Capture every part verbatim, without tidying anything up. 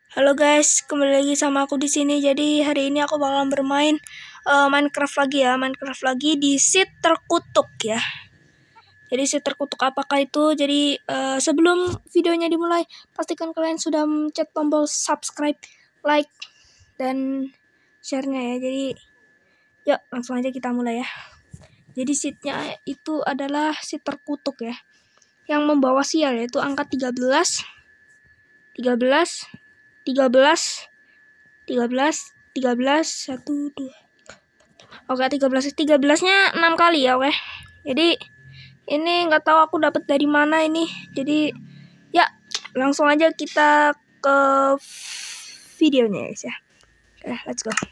Halo guys, kembali lagi sama aku di sini. Jadi hari ini aku bakalan bermain uh, Minecraft lagi ya, Minecraft lagi di seed terkutuk ya. Jadi seed terkutuk apakah itu? Jadi uh, sebelum videonya dimulai, pastikan kalian sudah mencet tombol subscribe, like, dan share-nya ya. Jadi yuk langsung aja kita mulai ya. Jadi seednya itu adalah seed terkutuk ya, yang membawa sial, yaitu angka tiga belas, tiga belas, tiga belas, tiga belas, tiga belas, satu, dua. Oke, tiga belas, tiga belasnya enam kali ya, oke. Jadi ini nggak tahu aku dapat dari mana ini. Jadi ya langsung aja kita ke videonya guys ya. Oke, let's go.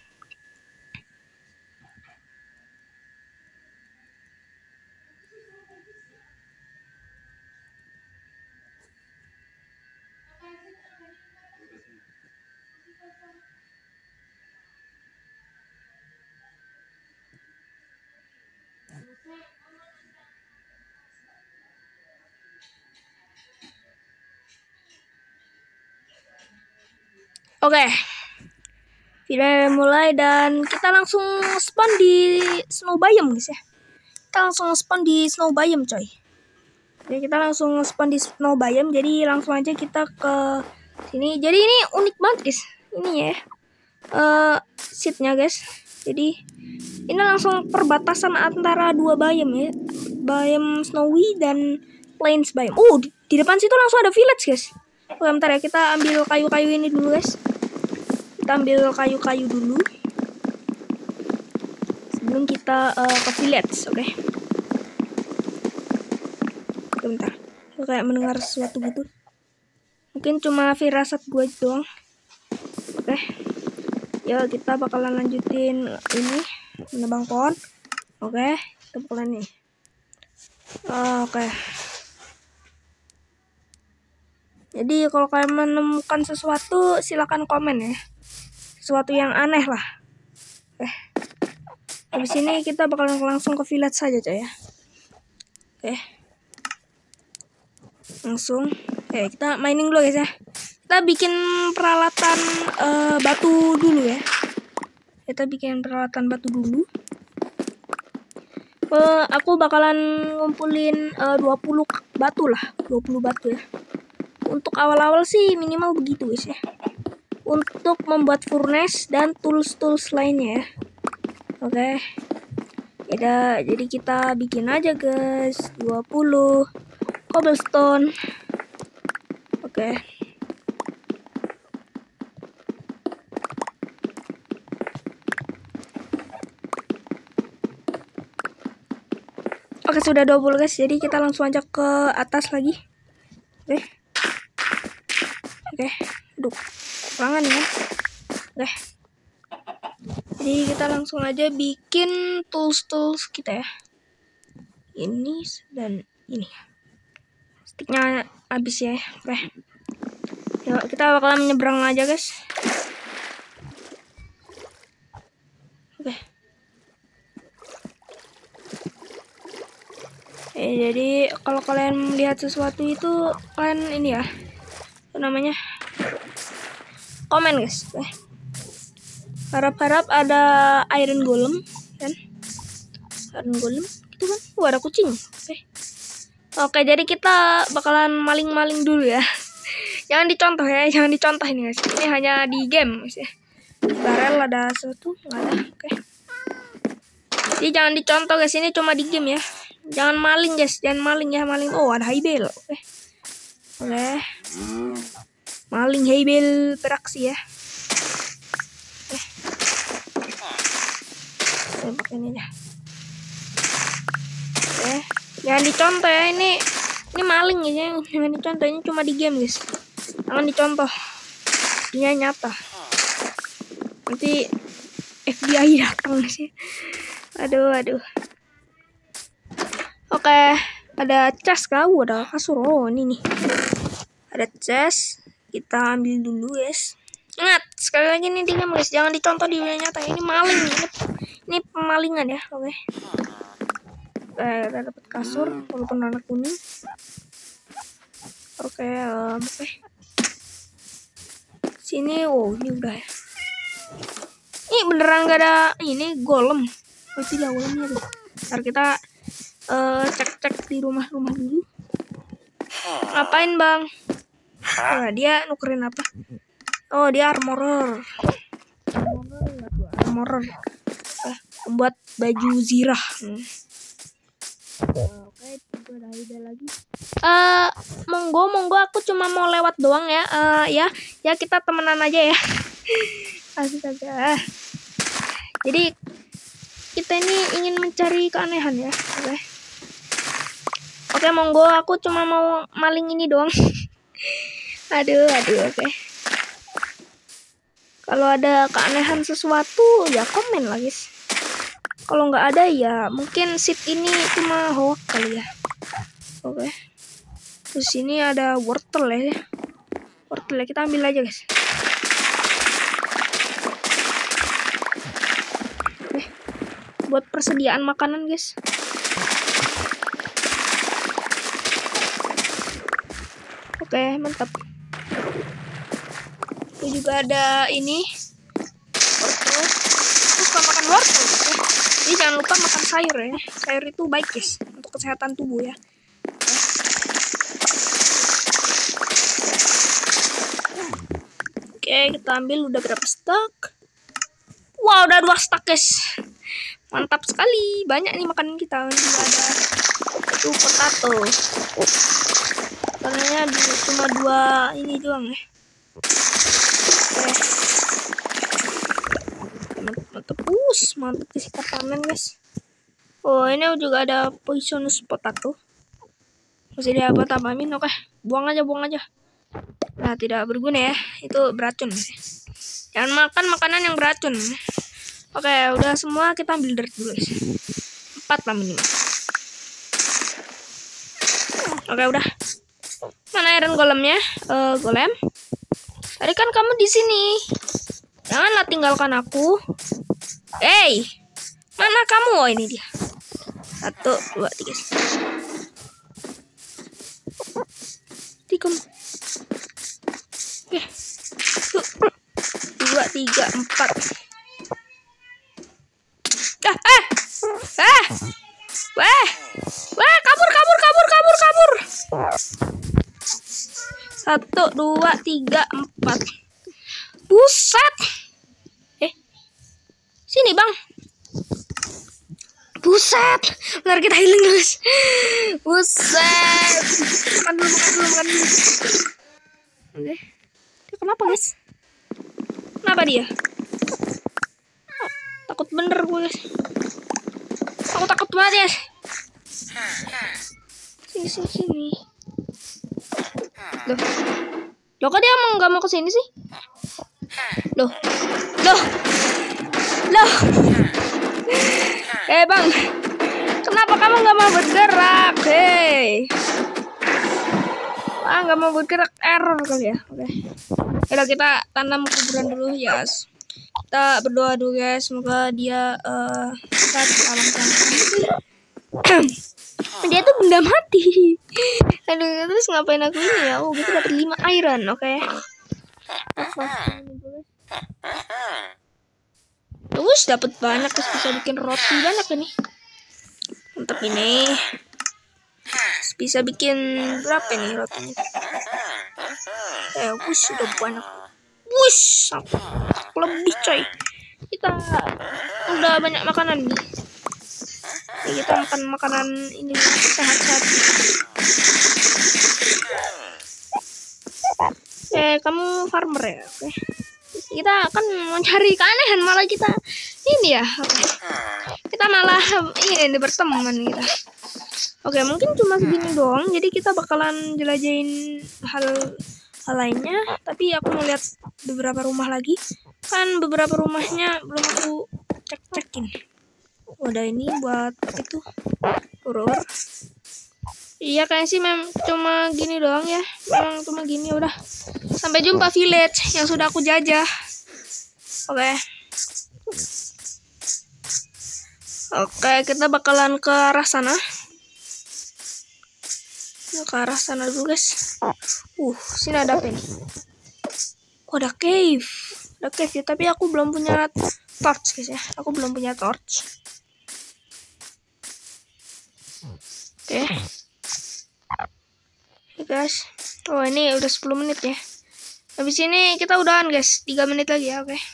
Oke, video mulai dan kita langsung spawn di snow biome guys ya. Kita langsung spawn di snow biome coy. Jadi kita langsung spawn di snow biome. Jadi langsung aja kita ke sini. Jadi ini unik banget guys. Ini ya, uh, seatnya guys. Jadi ini langsung perbatasan antara dua biome ya, biome snowy dan plains biome. Oh, di, di depan situ langsung ada village guys. Oke, bentar ya, kita ambil kayu-kayu ini dulu guys. Kita ambil kayu-kayu dulu sebelum kita uh, ke village, oke? Okay? Oke, bentar. Gue kayak mendengar sesuatu gitu. Mungkin cuma firasat gue doang. Oke. Okay. Ya, kita bakalan lanjutin ini menebang pohon. Oke, okay. Kita bakalan nih. Uh, oke. Okay. Jadi kalau kalian menemukan sesuatu, silakan komen ya. Sesuatu yang aneh lah. Oke. Okay. Habis ini kita bakalan langsung ke village saja coy ya. Oke. Okay. Langsung. Oke, okay, kita mining dulu guys ya. Kita bikin peralatan uh, batu dulu ya. Kita bikin peralatan batu dulu. Uh, aku bakalan ngumpulin uh, dua puluh batu lah. dua puluh batu ya. Untuk awal-awal sih minimal begitu guys ya. Untuk membuat furnace dan tools-tools lainnya ya. Oke. Okay. Ya, jadi kita bikin aja guys. dua puluh cobblestone. Oke. Okay. Oke, sudah dua puluh guys. Jadi kita langsung aja ke atas lagi. Oke. Oke. Aduh, kekurangan ya. Oke. Jadi kita langsung aja bikin tools-tools kita ya. Ini dan ini. Sticknya habis ya. Oke. Yuk, kita bakalan menyeberang aja guys. Oke. Eh, jadi kalau kalian melihat sesuatu itu kalian ini ya, itu namanya komen guys. Eh. Harap-harap ada iron golem kan? Iron golem itu kan? Wah, ada kucing. Oke. Oke, jadi kita bakalan maling-maling dulu ya. Jangan dicontoh ya, jangan dicontoh ini guys. Ini hanya di game guys ya. Barel ada satu, nggak ada. Oke. Jadi jangan dicontoh guys, ini cuma di game ya. Jangan maling guys, jangan maling ya, maling. Oh, ada haybel. Oke. Oke. Maling haybel beraksi ya. Oke. Saya pakai ini aja. Oke. Jangan dicontoh ya, ini ini maling ya, jangan dicontoh, ini cuma di game guys. Jangan dicontoh. Ini nyata. Nanti F B I datang sih. Aduh, aduh. Oke, ada chest kau, ada kasur. Oh, ini nih. Ada chest. Kita ambil dulu, guys. Ingat, sekali lagi nih dia guys, jangan dicontoh di dunia nyata. Ini maling nih. Ini, ini pemalingan ya, oke. Eh, udah dapat kasur walaupun warna kuning. Oke, um, oke. Sini, oh ini udah ya. Ini beneran gak ada ini golem. Oh tidak, golemnya tuh. Ntar kita uh, cek-cek di rumah-rumah dulu. Ngapain bang? Nah, dia nukerin apa? Oh dia armorer. Armorer. Eh, membuat baju zirah. Hmm. Oke, juga ada ide lagi. Uh, monggo, monggo. Aku cuma mau lewat doang ya. Uh, ya, ya kita temenan aja ya. Asik aja. Jadi kita ini ingin mencari keanehan ya. Oke. Oke, monggo. Aku cuma mau maling ini doang. aduh, aduh. Oke. Kalau ada keanehan sesuatu ya komen lah guys. Kalau nggak ada ya mungkin seed ini cuma hoax kali ya. Oke. Terus ini ada wortel ya. Wortel ya, kita ambil aja guys. Oke. Buat persediaan makanan guys. Oke, mantap. Itu juga ada ini wortel. Terus suka makan wortel gitu. Jadi jangan lupa makan sayur ya. Sayur itu baik guys untuk kesehatan tubuh ya. Oke, kita ambil udah berapa stok? Wow, udah dua stok guys. Mantap sekali. Banyak nih makanan kita. Juga ada itu potato. Karena cuma dua ini doang ya. Mantap, us, mantap disikat tangan guys. Oh ini juga ada poisonous potato. Masih dia apa tabamin? Oke, buang aja, buang aja. Nah tidak berguna ya, itu beracun. Jangan makan makanan yang beracun. Oke, udah semua, kita ambil dirt dulu guys. Empat lah minimal. Oke udah. Mana iron golemnya? Uh, golem. Tadi kan kamu di sini. Janganlah tinggalkan aku. Hey, mana kamu? Oh ini dia. Satu, dua, tiga. Tiga. Oke. Satu, dua, tiga, empat. Ah, ah, ah. Wah, wah, kabur, kabur, kabur, kabur, kabur. Satu, dua, tiga, empat. Buset. Eh, sini bang. Buset. Bentar kita healing guys. Buset. Makan dulu, makan dulu, makan dulu. Oke. Dia kenapa guys? Kenapa dia? Takut bener gue guys. Aku takut banget ya. Sini, sini, sini. Loh. Loh kok dia emang gak mau kesini sih? Loh. Loh. Loh. Eh bang. Kenapa kamu gak mau bergerak? Hei. Ah gak mau bergerak, error kali ya. Oke. Udah kita tanam kuburan dulu ya. Yes. Kita berdoa dulu guys. Semoga dia uh, kita selamatkan. Dia tuh benda mati. Aduh, terus ngapain aku ini ya? Oh, kita dapat lima iron, oke. Okay. Terus dapat banyak, terus bisa bikin roti banyak ini. Mantap ini. Terus bisa bikin berapa nih rotinya? Eh, wush, sudah banyak. Wush, lebih coy. Kita udah banyak makanan nih. Ya, kita makan makanan ini sehat-sehat. Eh, kamu farmer ya? Oke. Kita akan mencari keanehan, malah kita ini ya. Oke. Kita malah ini berteman kita. Oke, mungkin cuma segini doang. Jadi kita bakalan jelajahin hal hal lainnya. Tapi aku mau lihat beberapa rumah lagi. Kan beberapa rumahnya belum aku cek-cekin. Udah ini buat itu urur. Iya kayaknya sih mem cuma gini doang ya. Memang cuma gini udah. Sampai jumpa village yang sudah aku jajah. Oke. Okay. Oke, okay, kita bakalan ke arah sana. Ke arah sana dulu guys. Uh, sini ada apa nih? Oh, ada cave. Ada cave ya, tapi aku belum punya torch guys ya. Aku belum punya torch. Oke. Okay. Oke guys. Oh, ini udah sepuluh menit ya. Habis ini kita udahan guys. tiga menit lagi ya, oke. Okay.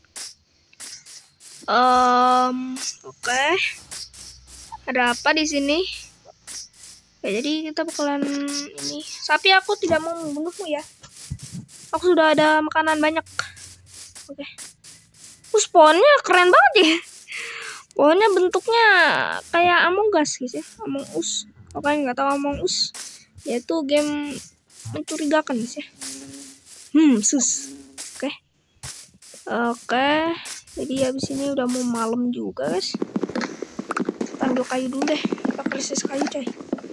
Um, oke. Okay. Ada apa di sini? Ya, jadi kita bakalan ini. Sapi, aku tidak mau membunuhmu ya. Aku sudah ada makanan banyak. Oke. Okay. Uh, spawnnya keren banget ya. Pokoknya bentuknya kayak Among Us guys ya. Among Us. Oke, nggak tahu Among Us. Yaitu game mencurigakan guys ya. Hmm, sus. Oke. Okay. Oke. Okay. Jadi habis ini udah mau malam juga guys. Kita ambil kayu dulu deh. Kita krisis kayu coy.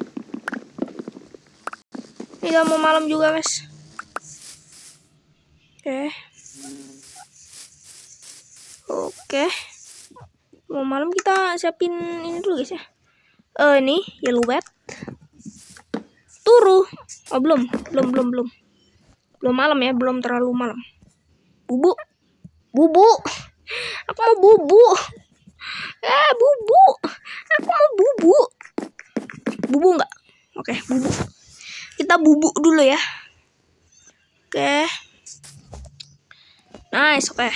Ini udah mau malam juga guys. Oke. Okay. Oke. Okay. Mau malam kita siapin ini dulu guys ya. Eh uh, ini yellow bat. Turu. Oh belum, belum, belum, belum. Belum malam ya, belum terlalu malam. Bubu. Bubu. Aku mau bubu. Eh, bubu. Aku mau bubu. Bubu enggak? Oke, okay, bubu. Kita bubuk dulu ya. Oke. Okay. Nice, oke. Okay.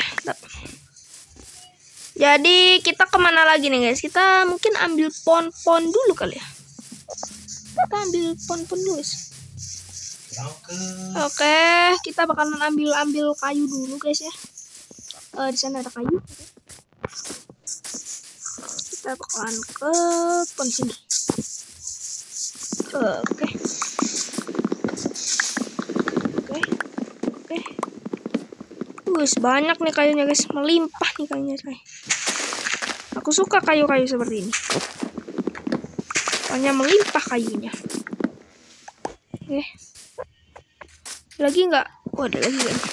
Jadi kita kemana lagi nih guys? Kita mungkin ambil pohon-pohon dulu kali ya. Kita ambil pohon-pohon dulu guys. Oke, okay. Kita bakalan ambil-ambil kayu dulu guys ya. Uh, di sana ada kayu. Kita bakalan ke pohon sini. Uh, oke. Okay. Guys, banyak nih kayunya guys, melimpah nih kayunya guys. Aku suka kayu-kayu seperti ini. Soalnya melimpah kayunya. Oke. Okay. Lagi nggak? Oh, ada lagi kan?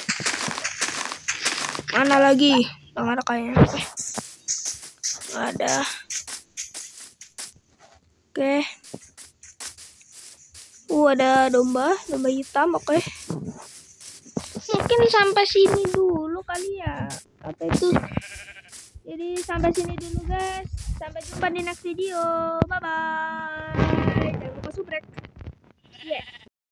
Mana lagi? Nggak ada kayunya. Oke. Okay. Nggak ada. Oke. Okay. Uh, ada domba, domba hitam. Oke. Okay. Mungkin sampai sini dulu kali ya. Apa itu? Jadi sampai sini dulu guys. Sampai jumpa di next video. Bye bye. Jangan lupa subrek. Yeah.